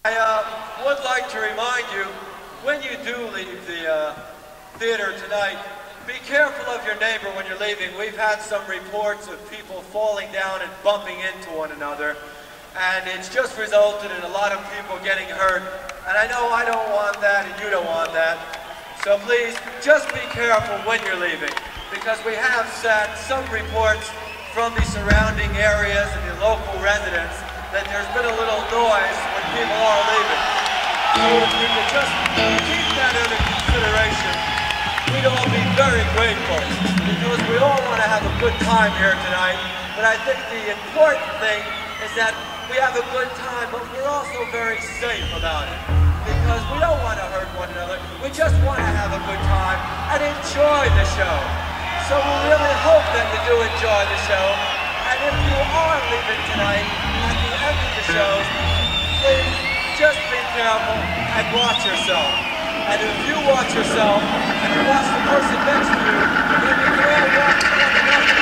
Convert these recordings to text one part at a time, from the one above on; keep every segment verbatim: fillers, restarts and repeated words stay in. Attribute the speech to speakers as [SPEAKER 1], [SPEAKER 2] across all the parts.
[SPEAKER 1] I uh, would like to remind you, when you do leave the uh, theater tonight, be careful of your neighbor when you're leaving. We've had some reports of people falling down and bumping into one another, and it's just resulted in a lot of people getting hurt. And I know I don't want that, and you don't want that. So please, just be careful when you're leaving, because we have had some reports from the surrounding areas and the local residents that there's been a little noise when people are leaving. So if we could just keep that under consideration, we'd all be very grateful, because we all want to have a good time here tonight. But I think the important thing is that we have a good time, but we're also very safe about it, because we don't want to hurt one another. We just want to have a good time and enjoy the show. So we really hope that you do enjoy the show. And if you are leaving tonight, at the end of the show, please just be careful and watch yourself. And if you watch yourself and you watch the person next to you, then we can all watch one another.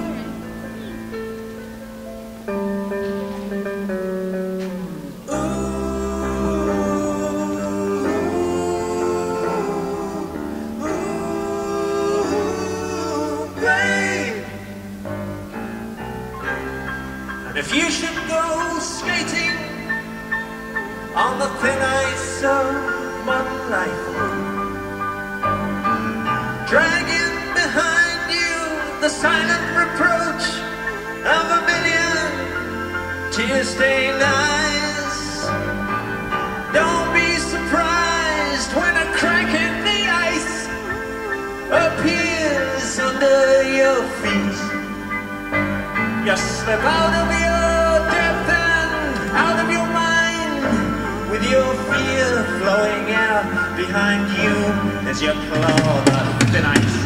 [SPEAKER 2] Ooh. should go skating on the thin ice of modern life, dragging behind you the silent reproach of a million tear-stained eyes. Don't be surprised when a crack in the ice appears under your feet. You slip out of your depth and out of your mind, with your fear flowing out behind you as you claw the thin ice.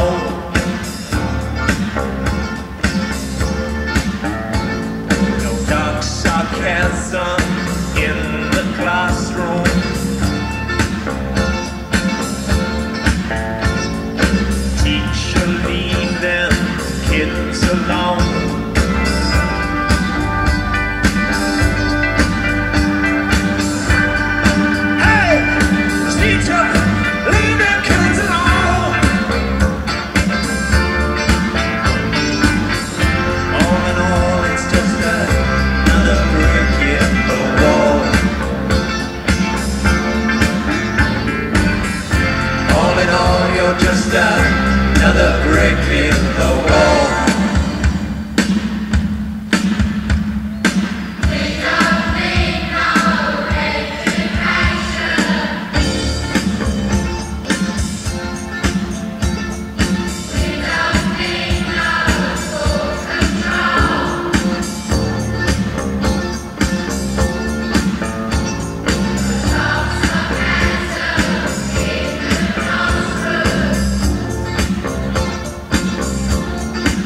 [SPEAKER 2] No dark sarcasm in the classroom. Teacher, leave them kids alone. Just another brick in the wall. We don't need no education. We don't need no school control. Lots of answers in the classroom.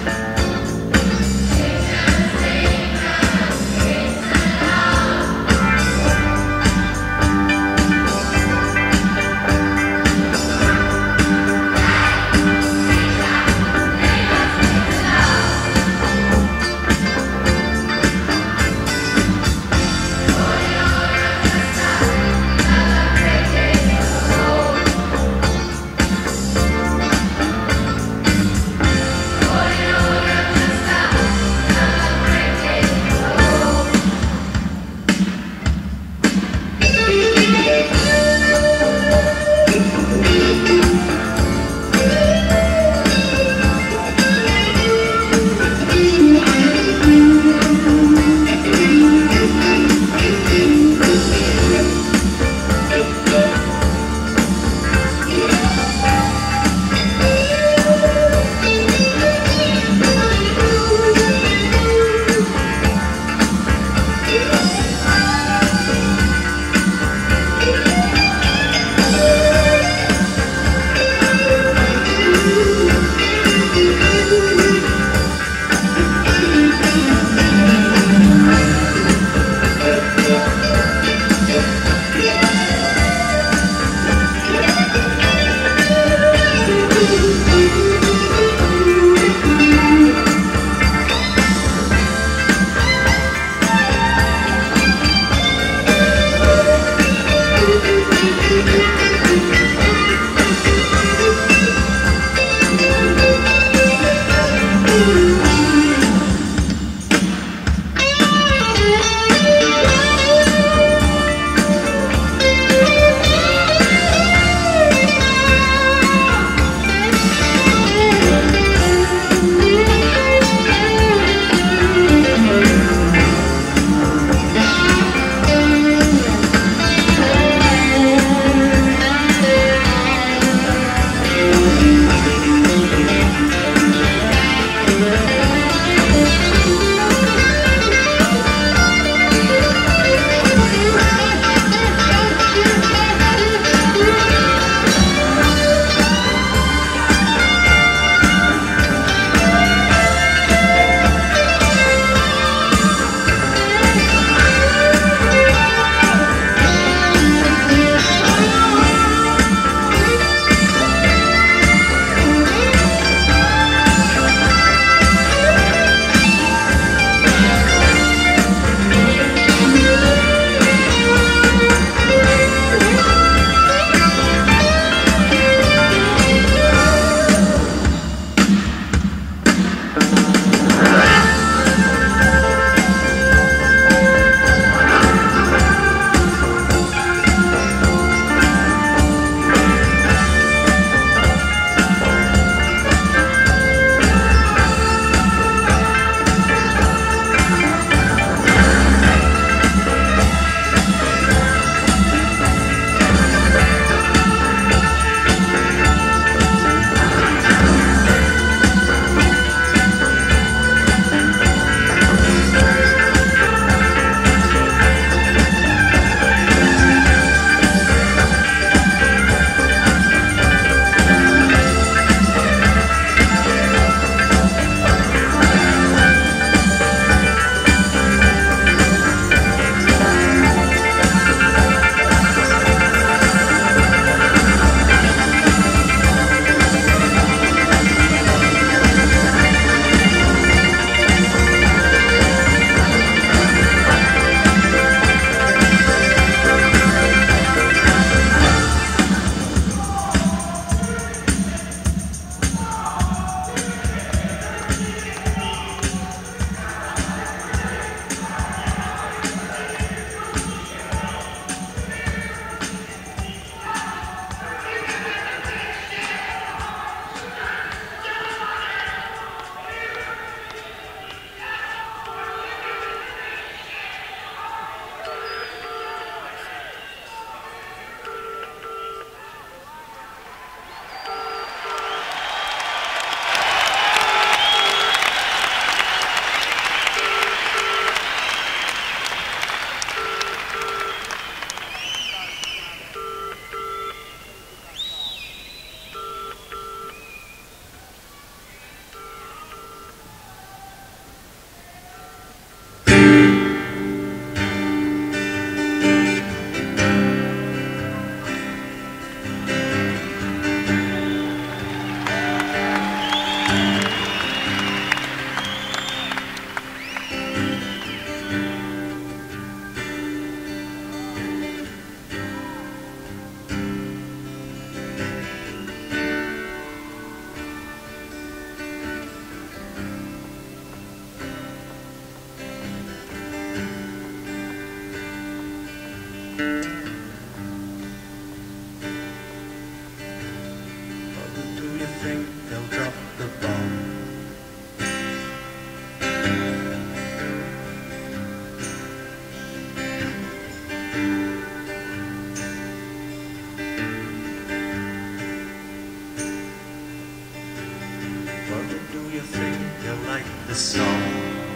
[SPEAKER 2] you think you like the song?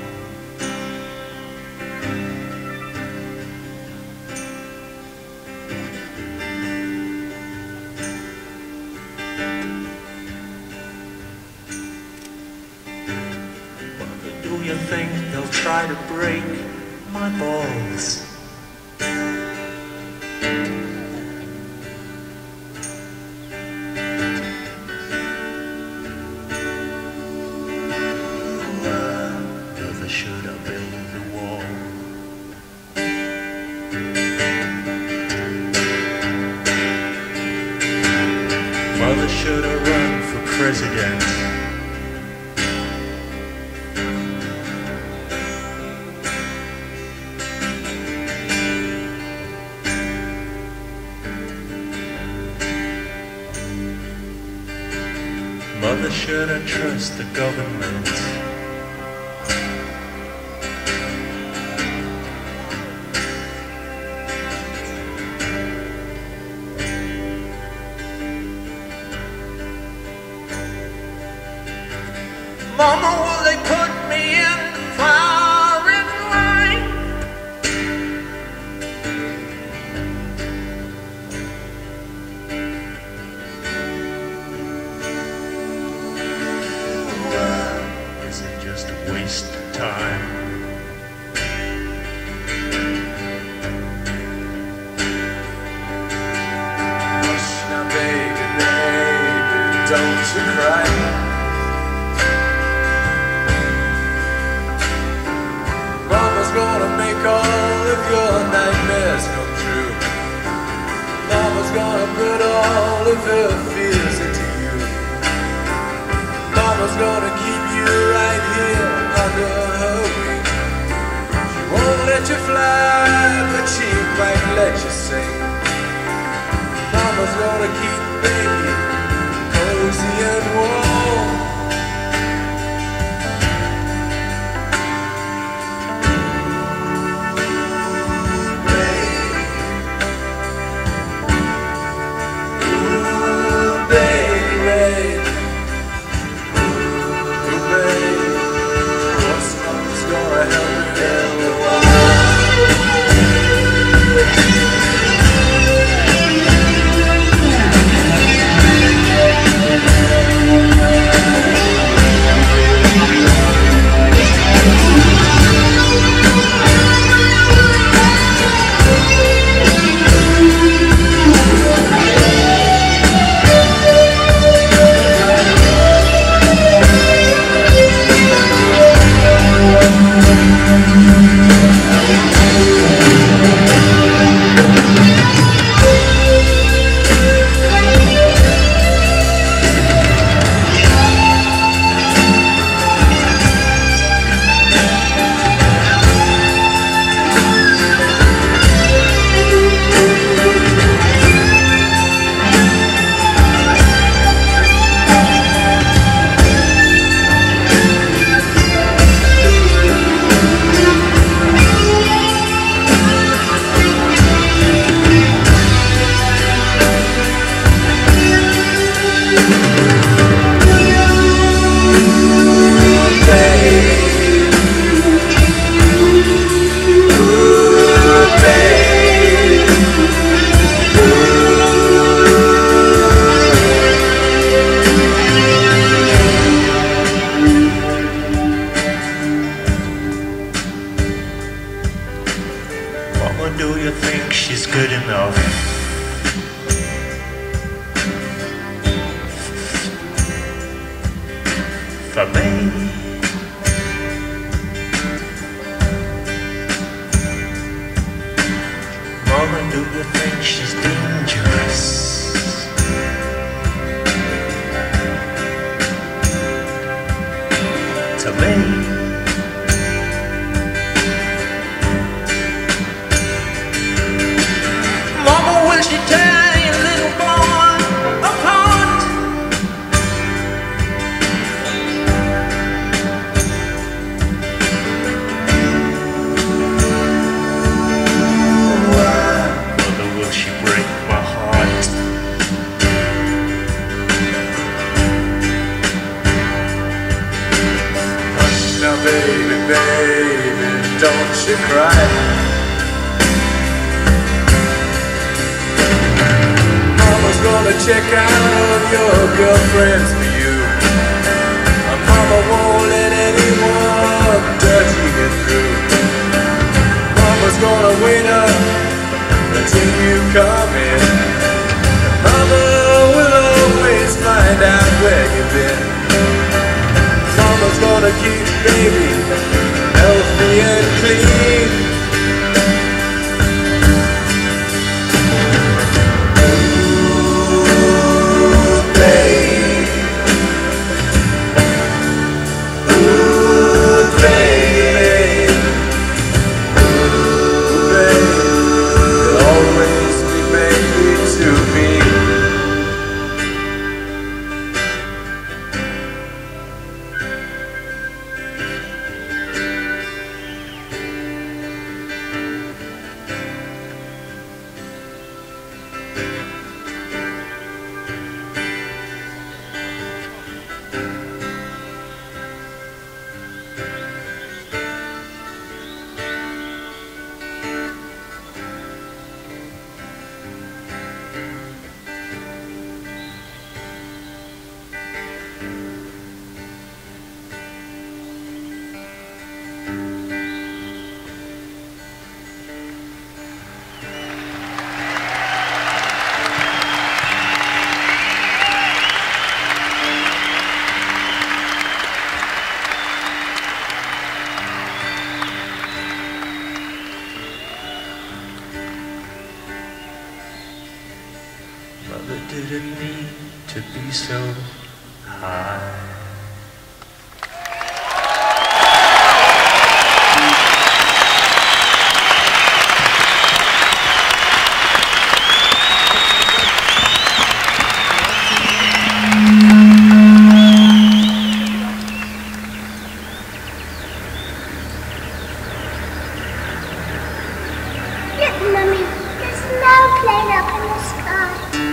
[SPEAKER 2] Do you think they'll try to break my balls? Mother should have built the wall. Mother should have run for president. Mother shouldn't trust the government. Mama, will they put me in the firing line? Is it just a waste of time? Hush now, baby, baby, don't you cry. Mama's gonna make all of your nightmares come true. Mama's gonna put all of her fears into you. Mama's gonna keep you right here under her wing. She won't let you fly, but she might let you sing. Mama's gonna keep baby cozy and warm. Do you think she's good enough for me? Mama, do you think she's dangerous to me? Will she tear your little boy apart? Mother, will she break my heart? baby, baby, don't you cry. Mama's gonna check out your girlfriends for you. Mama won't let anyone touch you get through. Mama's gonna wait up until you come in. And Mama will always find out where you've been. Mama's gonna keep baby healthy and clean. Ooh, babe. Ooh, babe. Ooh, babe. You'll always be baby to me. Mother didn't mean to be so high.
[SPEAKER 3] Look, Mummy, there's no plane up in the sky.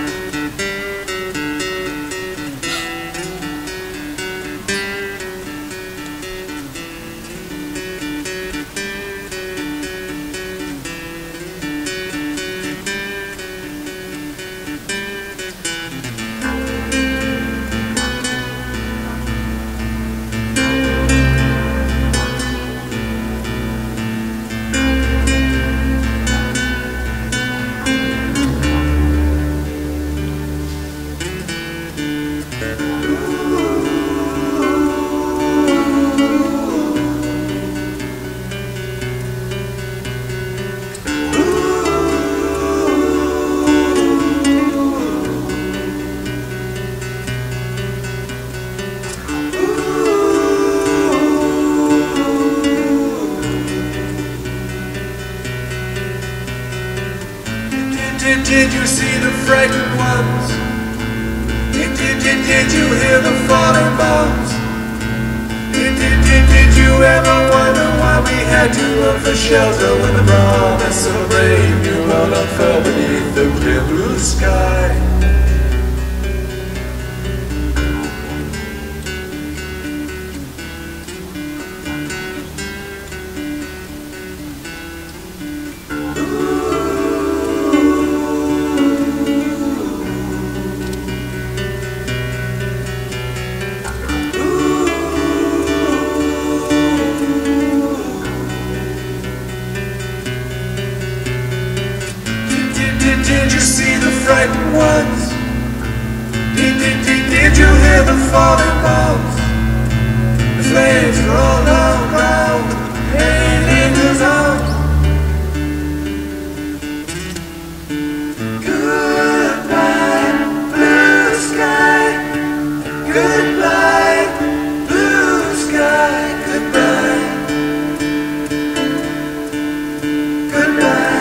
[SPEAKER 2] Did, did you see the frightened ones? Did, did, did, did you hear the falling bombs? Did, did, did, did you ever wonder why we had to run for shelter when the promise of brave new world unfurled beneath the clear blue sky? Did you see the frightened ones? Did, did, did, did you hear the falling bombs? The flames were all on ground, and angels on. Goodbye, blue sky. Goodbye, blue sky. Goodbye. Goodbye.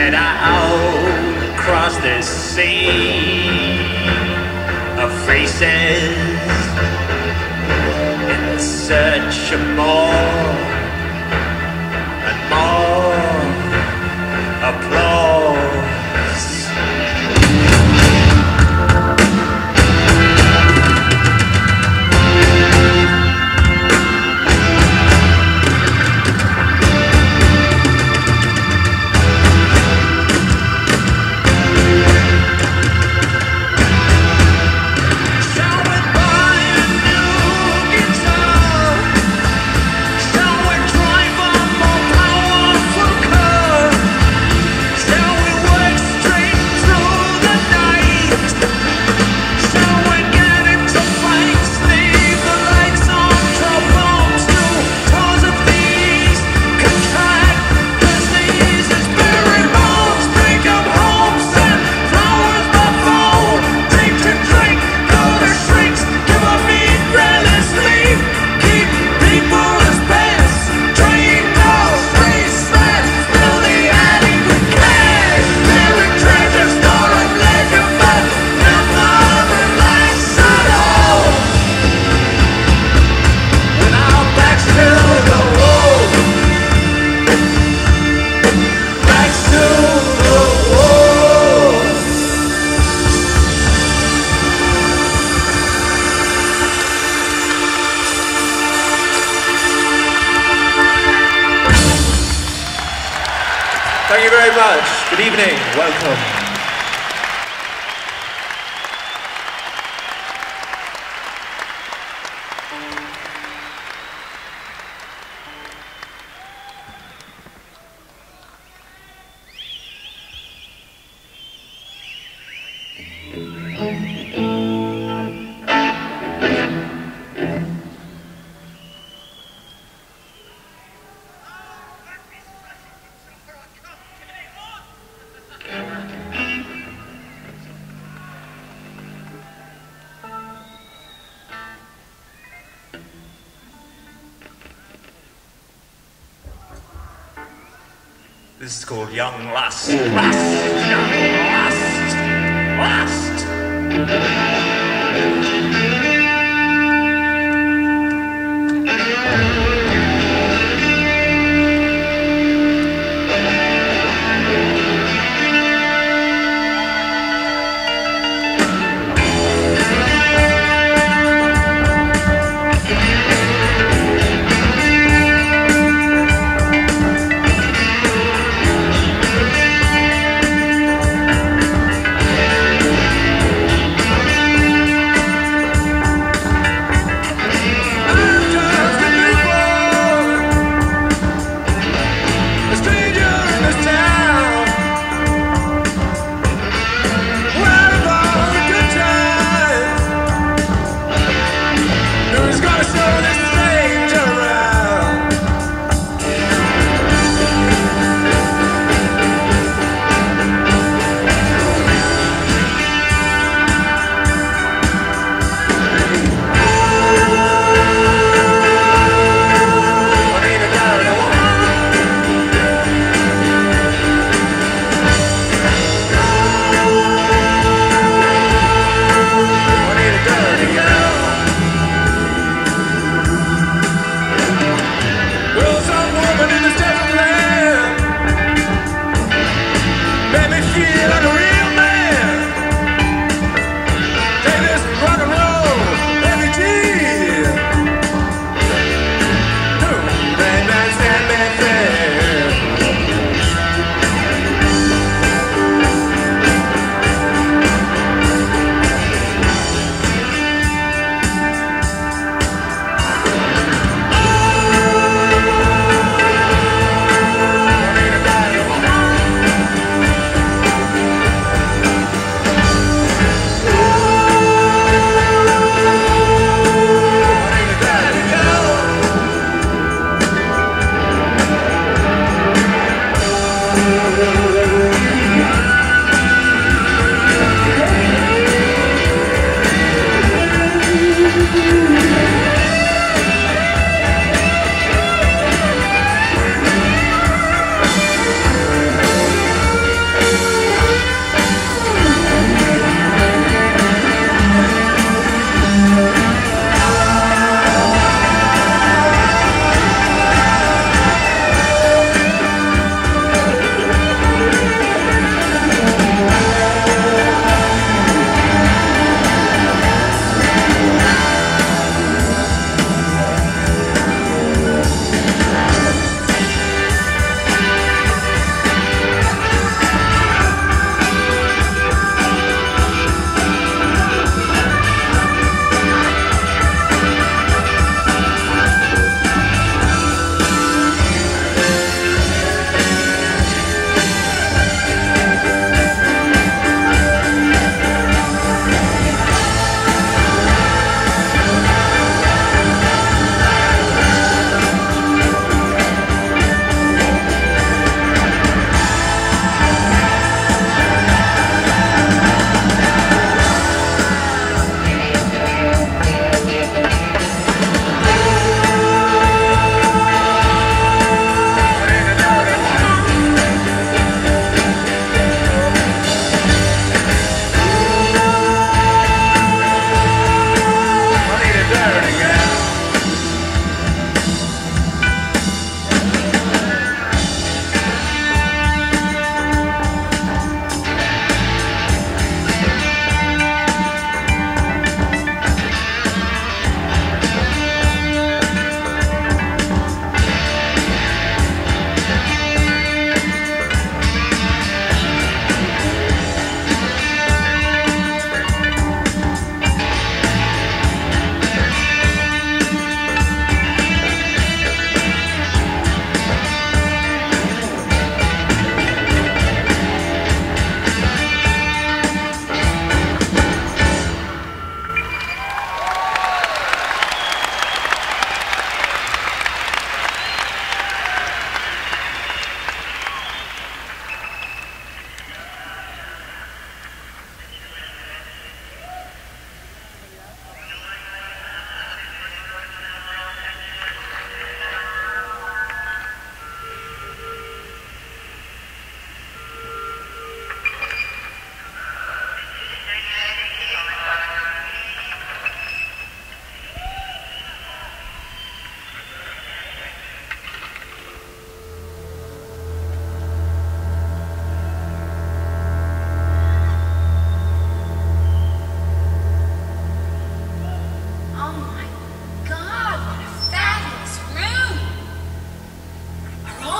[SPEAKER 2] set out across the sea of faces in search of more and more applause.
[SPEAKER 4] Thank you very much. Good evening. Welcome. This is called Young Lust. Lust! Young Lust! Lust!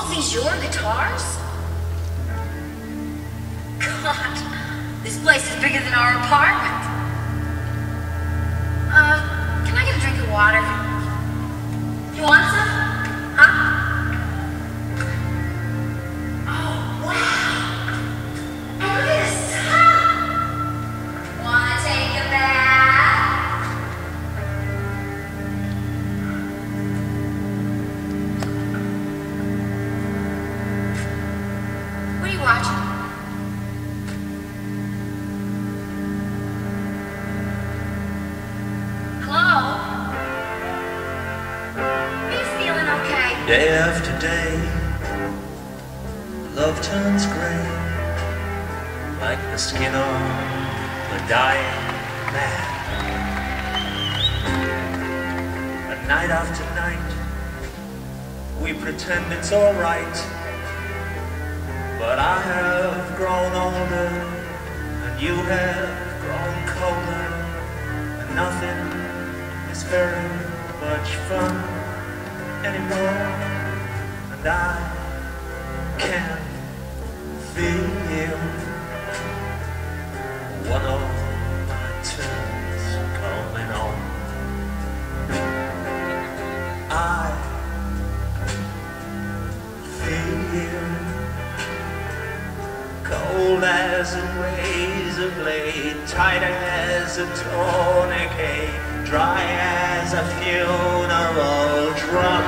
[SPEAKER 5] all these your guitars? God, this place is bigger than our apartment. Uh, can I get a drink of water? You want some? Huh? Oh, wow. Look at this tub. Wanna take a bath? What are you watching?
[SPEAKER 2] Day after day, love turns grey, like the skin on a dying man. And night after night, we pretend it's alright, but I have grown older, and you have grown colder, and nothing is very much fun anymore, and I can feel one of my tunes coming on. I feel cold as a razor blade, tight as a tourniquet, dry as a funeral drum.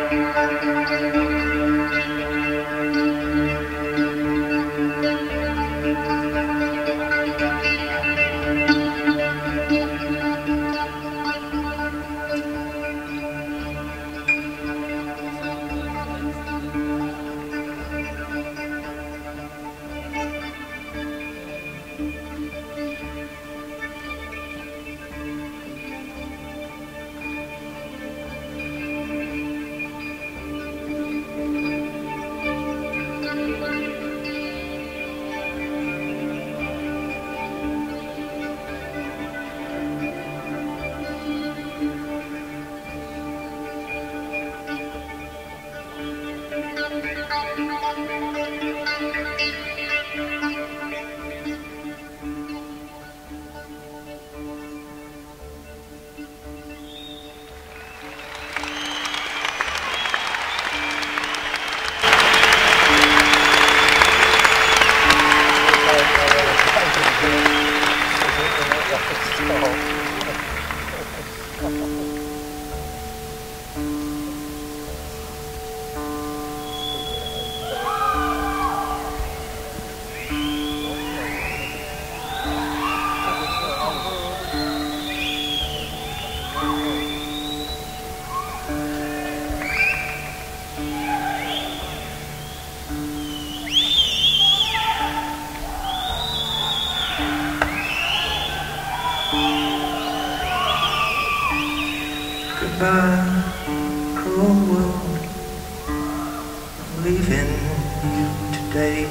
[SPEAKER 2] Goodbye, cruel world, I'm leaving you today.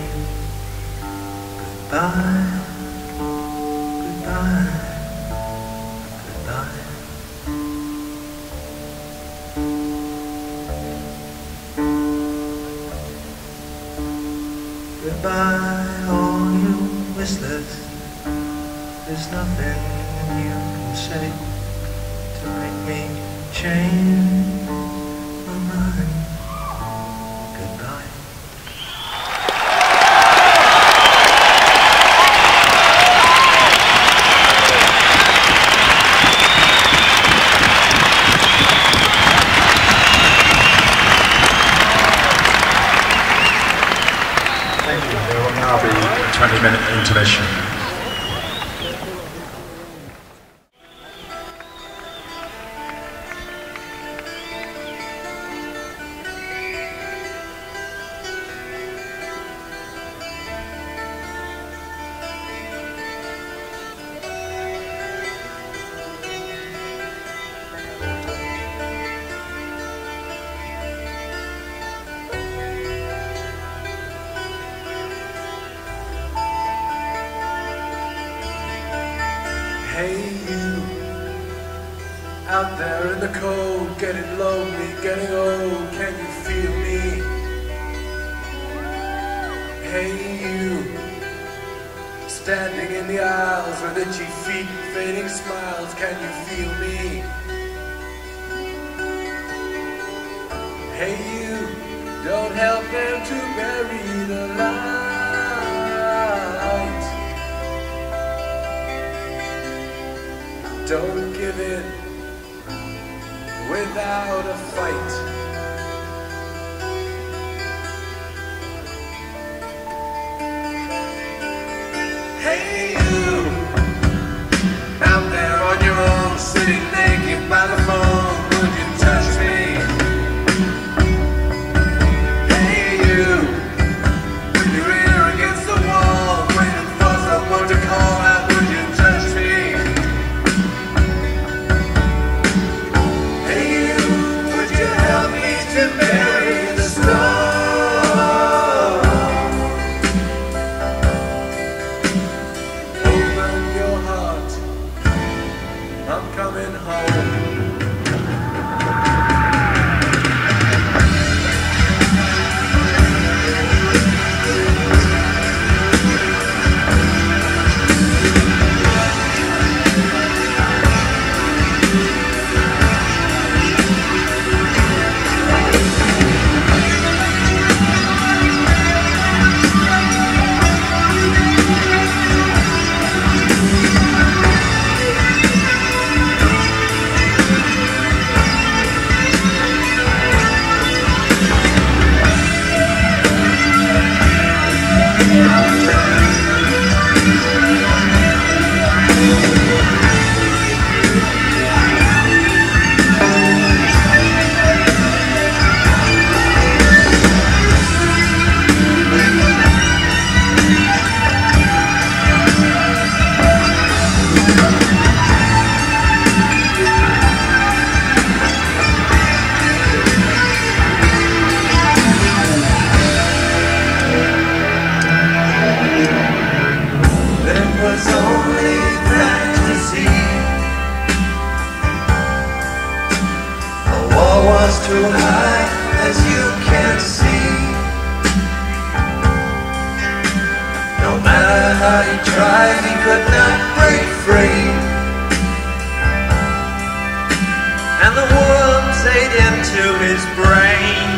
[SPEAKER 2] Goodbye, goodbye, goodbye. Goodbye, all you whistlers, there's nothing you can say to make me change my mind. Goodbye.
[SPEAKER 4] Thank you. There will now be a twenty minute intermission.
[SPEAKER 2] Hey you, out there in the cold, getting lonely, getting old, can you feel me? Hey you, standing in the aisles with itchy feet and fading smiles, can you feel me? Hey you, don't help them to bury the light. Don't give in without a fight. Hey you, out there on your own, sitting naked by the phone, would you touch me? Hey you, with your ear against the wall, waiting for someone to call out, would you touch me? Help tried, he could not break free, and the worms ate into his brain.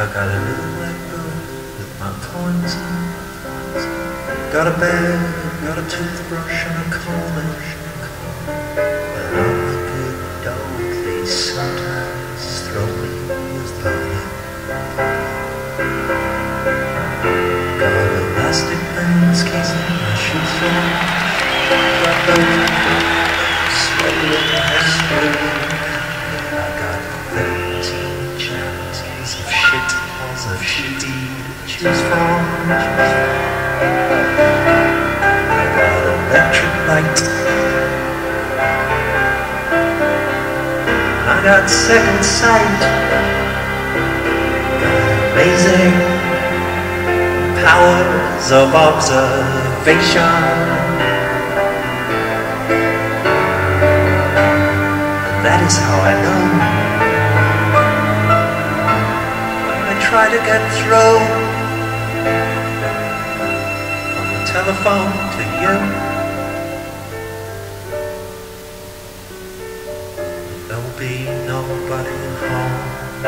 [SPEAKER 2] I got a little black book with my poems in. Got a bag, got a toothbrush and a comb. But I'm a good dog, they sometimes throw me a bone. Got elastic bands casing my shoes on. Got the swollen and I got thirteen chapters of shit balls of shitty to choose from. I got electric light. I got second sight. Got amazing powers of observation. That is how I know. I try to get through on the telephone to you. There'll be nobody home.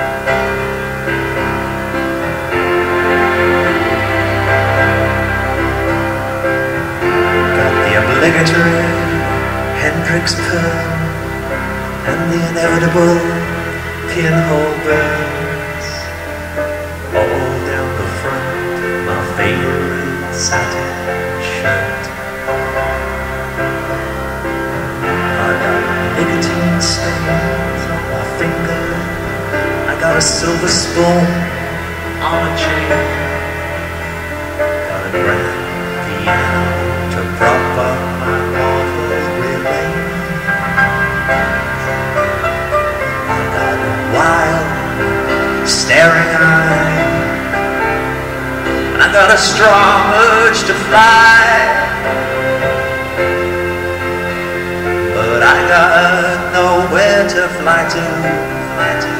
[SPEAKER 2] Got the obligatory Hendrix perm and the inevitable pinhole burns all down the front of my favorite satin shirt. I got nicotine stains on my finger. I got a silver spoon on a chain. Got a grand piano to prop up my marvelous relay. Wild, staring eye, and I got a strong urge to fly, but I got nowhere to fly to, fly to.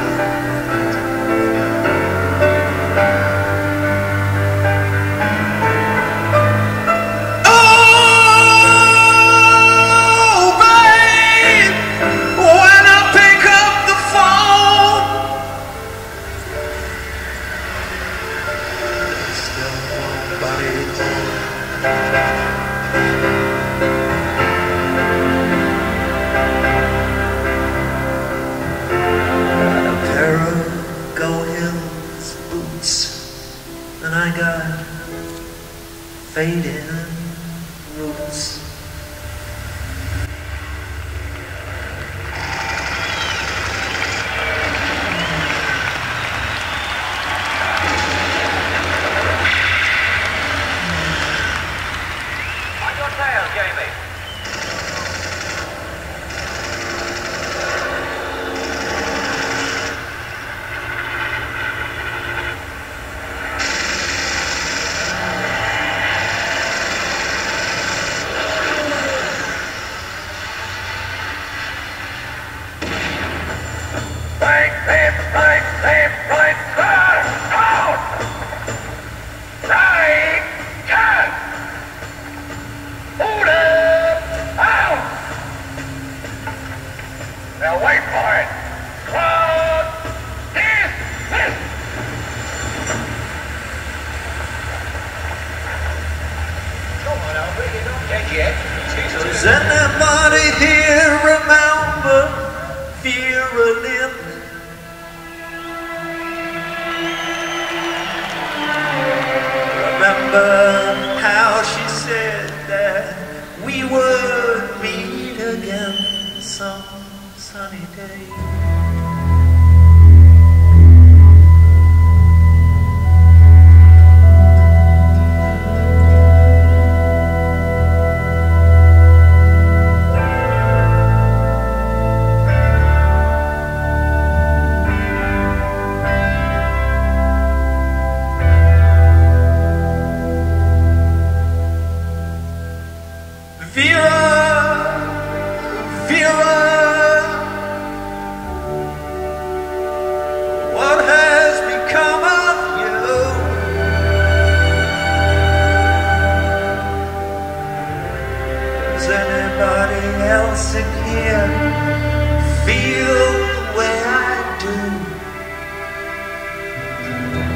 [SPEAKER 2] Fading roots.
[SPEAKER 6] On your tail, Jamie.
[SPEAKER 7] Now wait for it. Crowd dismissed.
[SPEAKER 6] Come on, Albert, you're not dead yet.
[SPEAKER 2] Does anybody here remember Vera Lynn? Remember how she said that we would meet again some sunny day? In here, feel the way I do.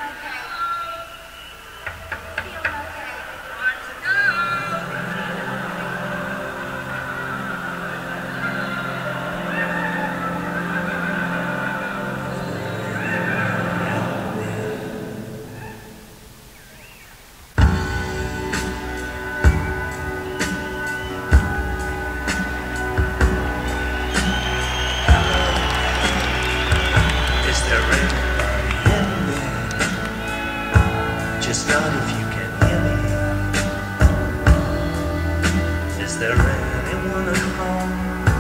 [SPEAKER 2] Just not if you can hear me. Is there anyone at home?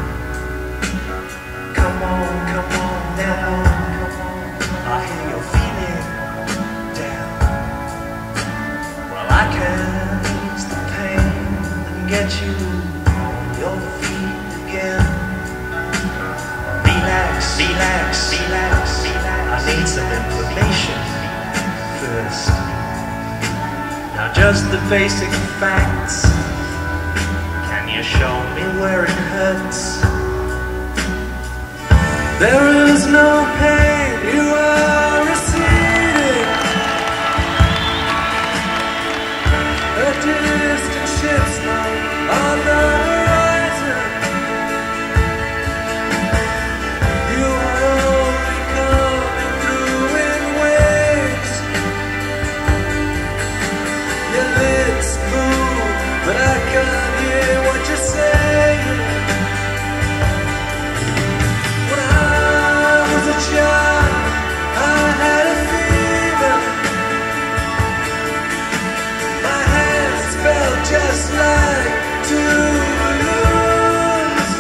[SPEAKER 2] Come on, come on now, come on. I hear you're feeling down. Well, I can ease the pain and get you on your feet again. Relax, relax, relax, relax. I need some information first. Now just the basic facts. Can you show me where it hurts? There is no pain, you are receding. A distant ship's light on the horizon. You are only coming through in waves. Your lips move, but I can't hear what you're saying. When I was a child, I had a fever. My hands felt just like two balloons.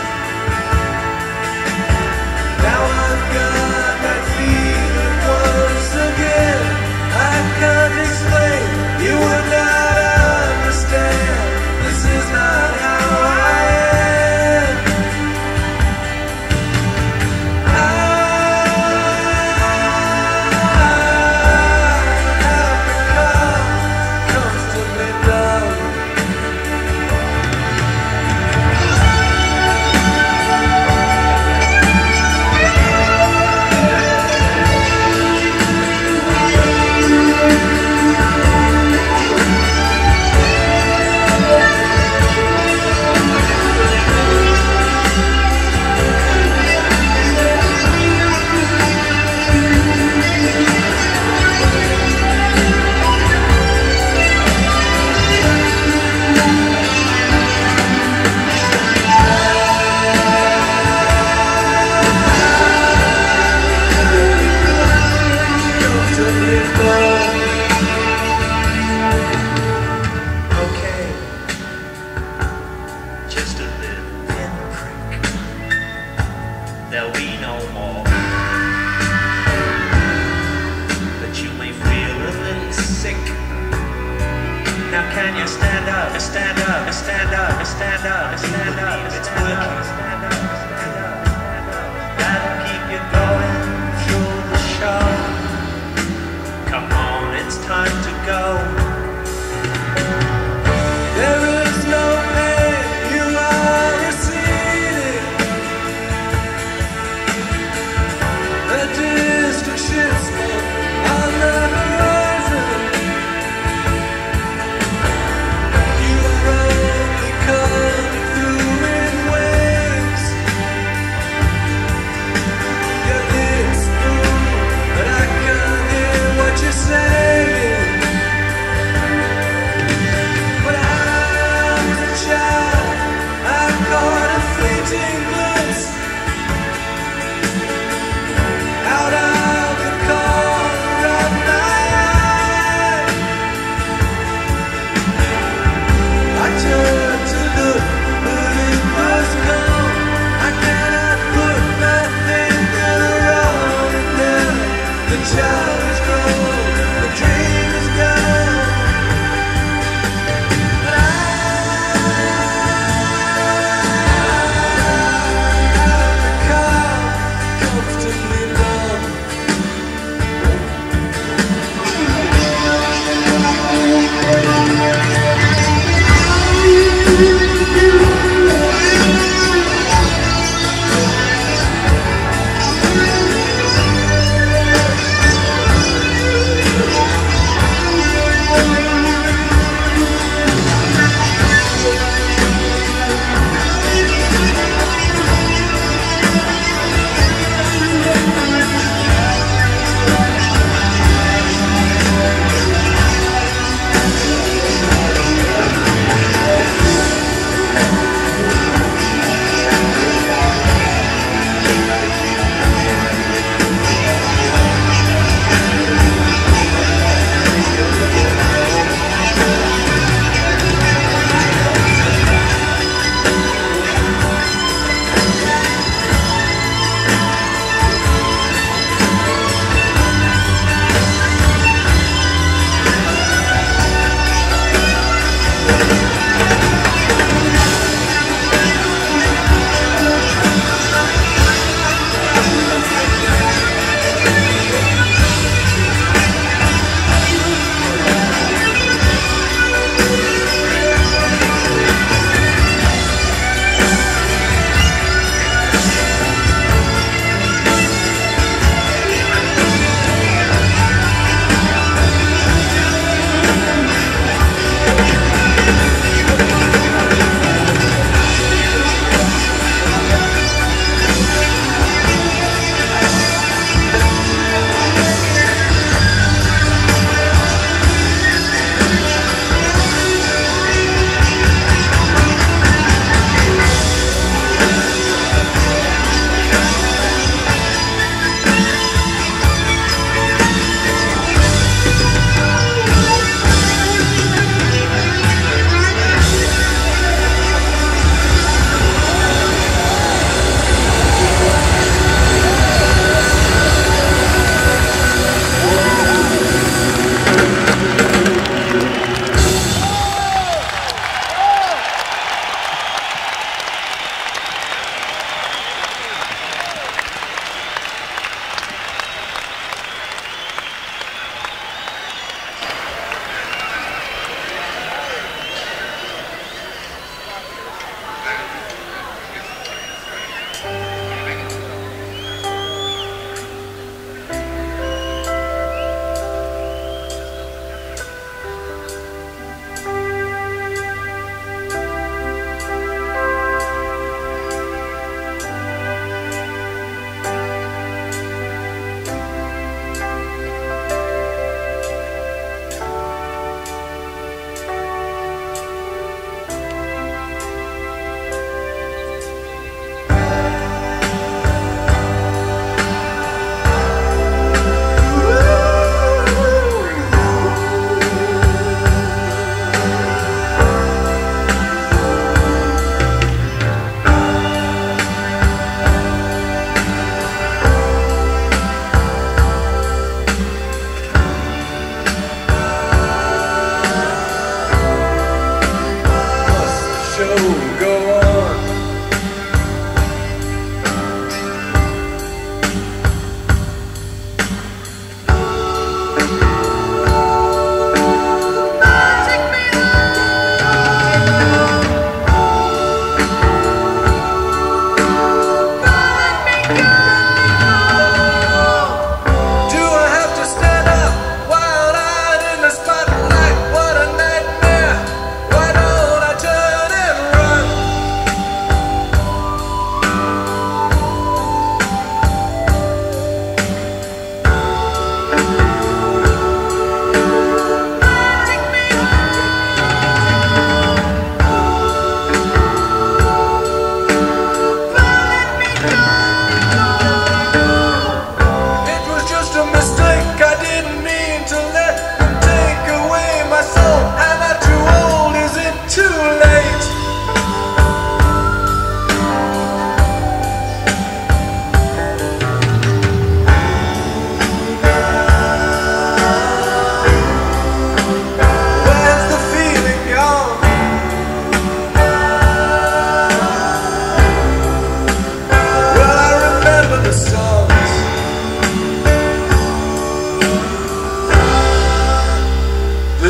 [SPEAKER 2] Now I've got that feeling once again. I can't explain, you would not understand. This is not how I am. I have become comfortably numb. Okay, just a little pinprick. There'll be no more. But you may feel a little sick. Now can you stand up, stand up, stand up, stand up, stand up? It's working. Stand up, stand up, stand up. That'll keep you going through the show. Come on, it's time to go. There is no pain, you are receding. A distant ship's on the horizon. You are only coming through in waves. Your lips move, but I can't hear what you're saying.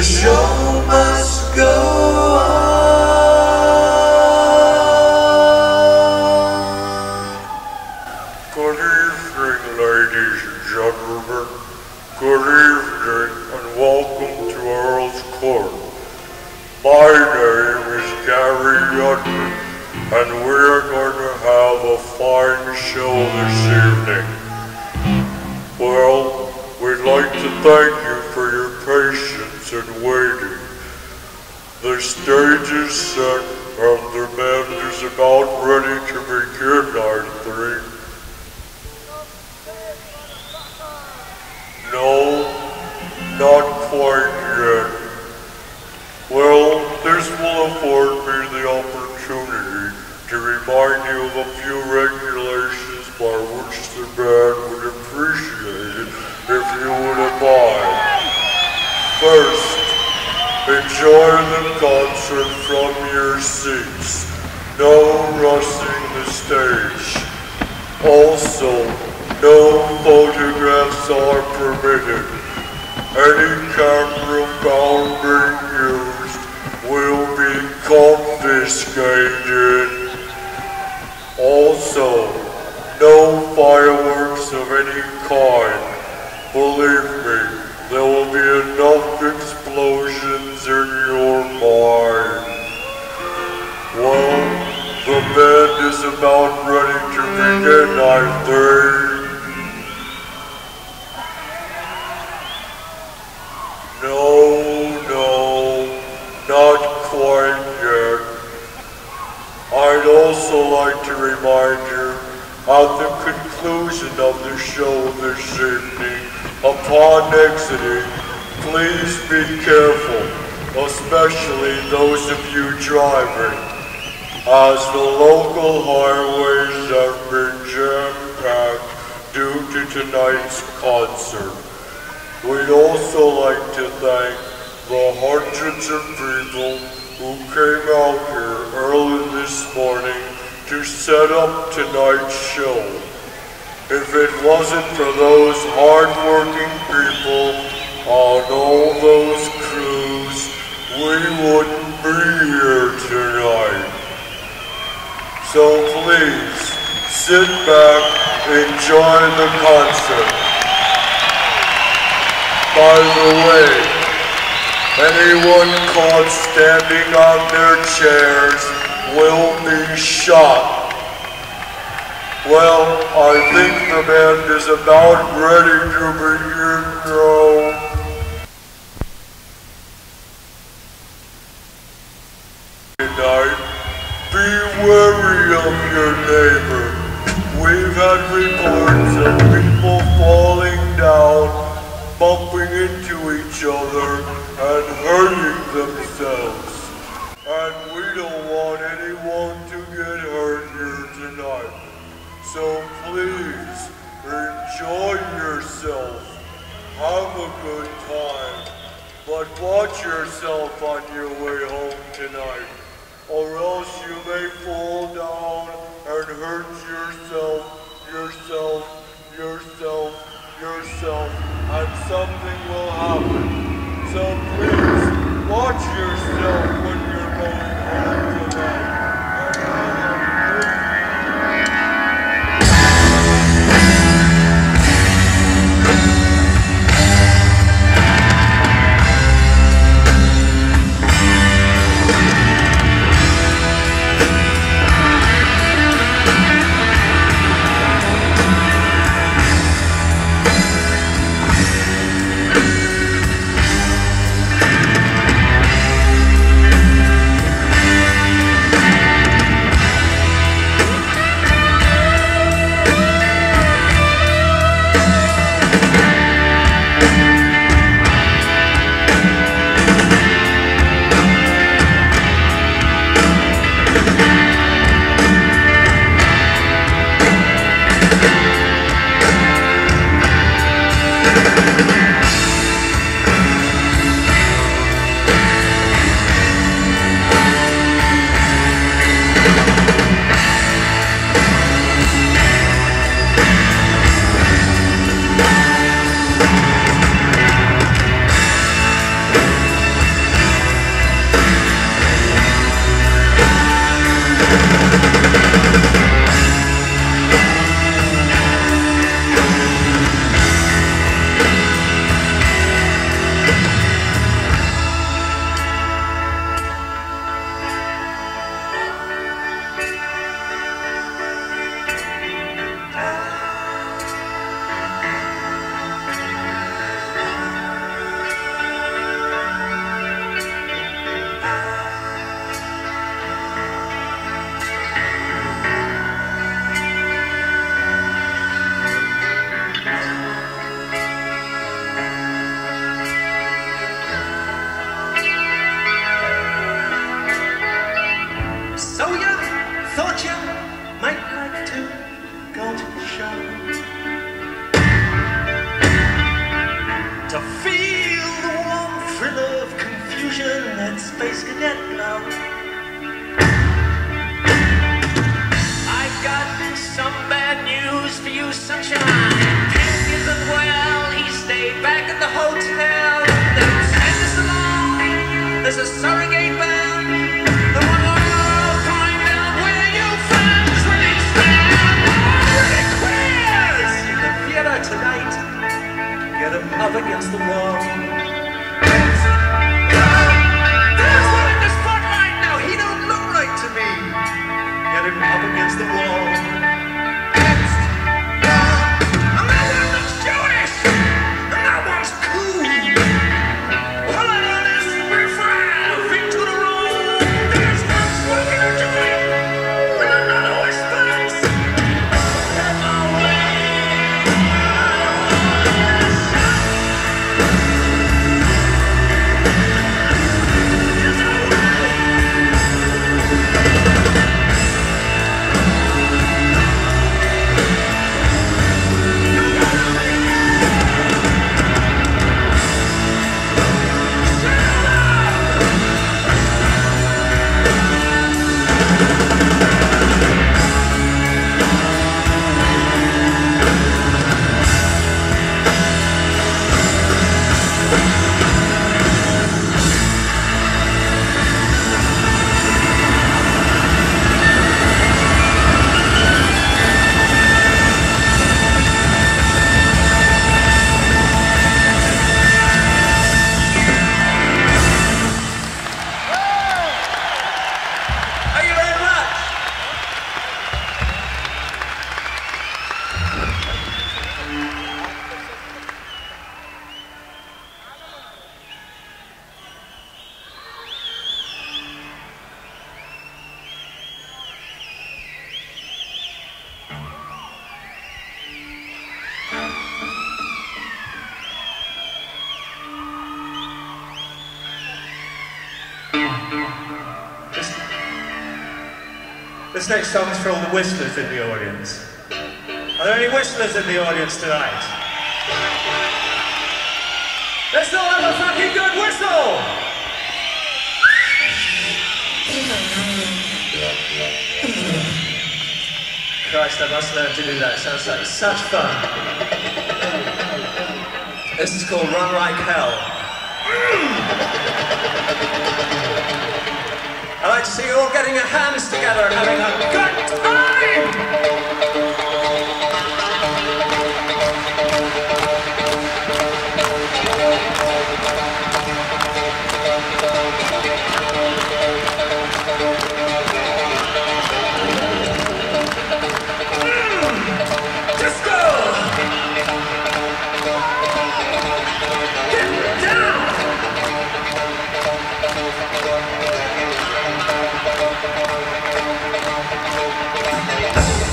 [SPEAKER 2] The show must go on.
[SPEAKER 8] Good evening, ladies and gentlemen. Good evening and welcome to Earl's Court. My name is Gary Yudman, and we're going to have a fine show this evening. Well, we'd like to thank you for your patience and waiting. The stage is set and the band is about ready to begin, I think. No, not quite yet. Well, this will afford me the opportunity to remind you of a few regulations by which the band would appreciate it if you would abide. First, enjoy the concert from your seats. No rushing the stage. Also, no photographs are permitted. Any camera found being used will be confiscated. Also, no fireworks of any kind. Believe me, there will be enough explosions in your mind. Well, the band is about ready to begin, I think. No, no, not quite yet. I'd also like to remind you, at the conclusion of the show this evening, upon exiting, please be careful, especially those of you driving, as the local highways have been jam-packed due to tonight's concert. We'd also like to thank the hundreds of people who came out here early this morning to set up tonight's show. If it wasn't for those hard-working people on all those crews, we wouldn't be here tonight. So please, sit back, enjoy the concert. By the way, anyone caught standing on their chairs will be shot. Well, I think the band is about ready to begin now. Tonight, be wary of your neighbor. We've had reports of people falling down, bumping into each other, and hurting themselves. And we don't want anyone to get hurt here tonight. So please, enjoy yourself, have a good time, but watch yourself on your way home tonight, or else you may fall down and hurt yourself, yourself, yourself, yourself, and something will happen. So please, watch yourself when you're going home tonight.
[SPEAKER 2] confusion that Space Cadet glow. I've got some bad news for you, sunshine. Pink isn't well, he stayed back at the hotel. They'll send us along, there's a surrogate bound. The one who'll find out where you friends really stand. Already queers in the theater tonight. Get him up against the wall. There's one in the spotlight now, he don't look right to me. Get him up against the wall. And that one looks Jewish, and that one's cool. Pulling on his riffraff into the room. There's one smoking a joint, and another whispers. Get away. This next song is for all the whistlers in the audience. Are there any whistlers in the audience tonight? Let's all have a fucking good whistle! Christ, I must learn to do that. It sounds like such fun. This is called Run Like Hell. I like to see you all getting your hands together and having a good time!
[SPEAKER 9] We'll be right back.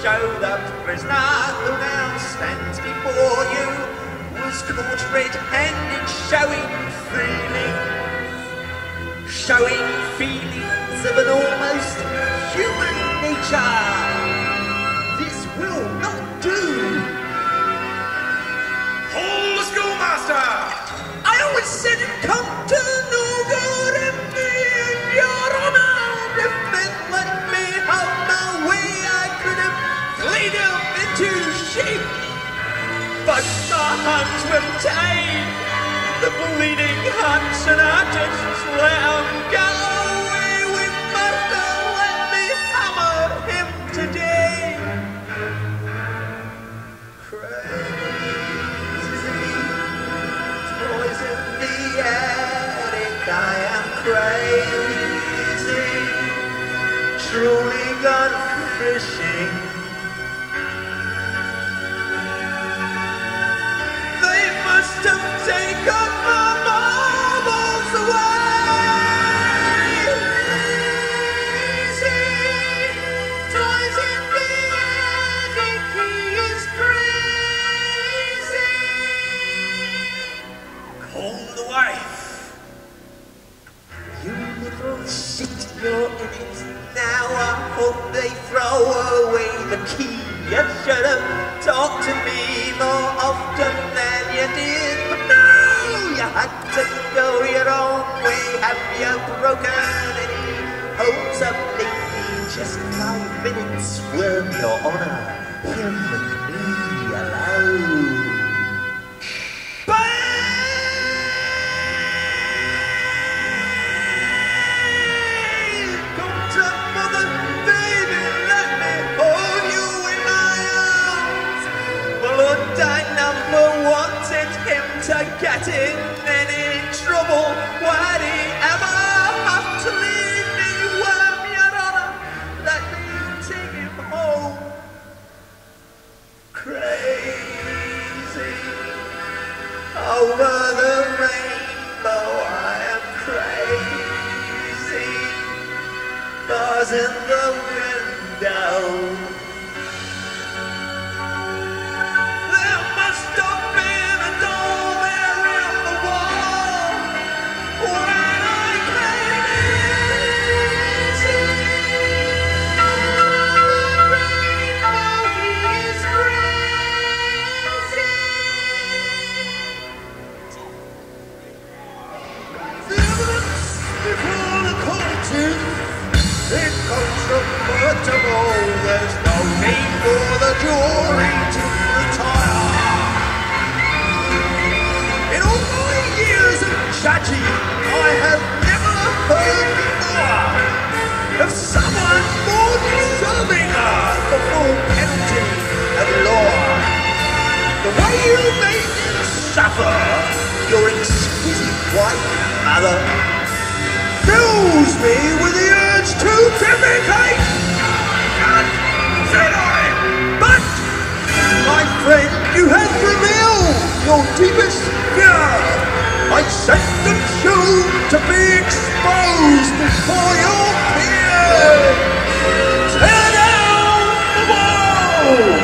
[SPEAKER 2] show the prisoner who now stands before you was caught red-handed, showing feelings, showing feelings of an almost human nature. This will not do.
[SPEAKER 9] Hold the schoolmaster!
[SPEAKER 2] I always said it come to no good in me and your honor. If men let me have my way, I could have played them into shape. But the hands were tied, the bleeding hands and artists let him go away with murder. Let me hammer him today. Crazy, poison the attic. I am crazy, truly gone fishing. They must have taken my marbles away. Crazy, toys in the attic. He is crazy. Call the wife. You little shit, you're in it now. I hope they throw away the key. You should have talked to me more often than you did. But no, you had to go your own way. Have you broken any hopes of lately? Just five minutes, worm your honor. Him and me alone. To get in any trouble, why'd he ever have to leave me? Worm your honor, let me take him home. Crazy, over the rainbow I am crazy. Bars in the window. There must have been a door there in the wall when I came in. Over the rainbow he is crazy. The evidence before the court is incontrovertible. There's no need for the jury to retire. In all my years of judging, I have never heard before of someone more deserving of the full penalty of law. The way you made him suffer, your exquisite white mother, fills me with the urge to vindicate. Said I, but my friend, you have revealed your deepest fear. I sentence you to be exposed before your peers. Tear down the wall.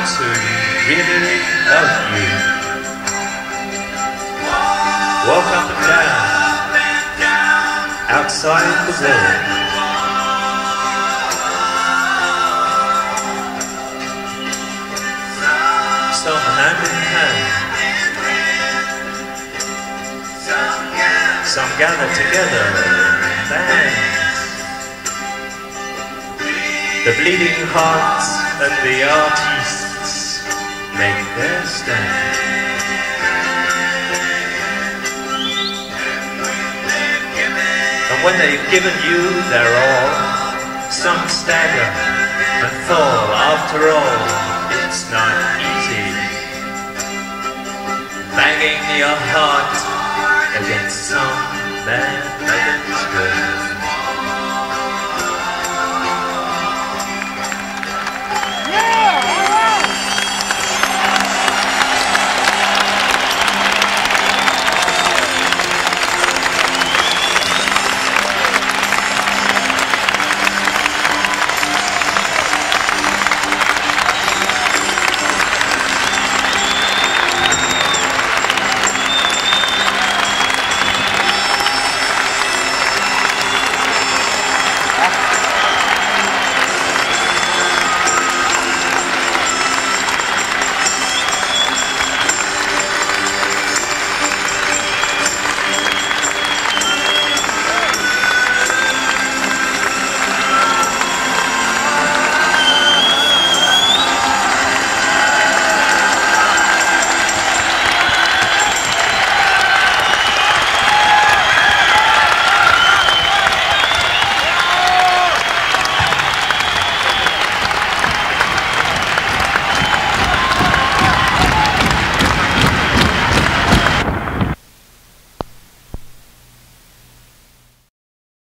[SPEAKER 2] ones who really love you walk up and down outside the wall. Some hand in hand, some gather together in bands. The bleeding hearts and the artists make their stand. And when they've given you their all, some stagger and fall. After all, it's not easy banging your heart against some man that is good.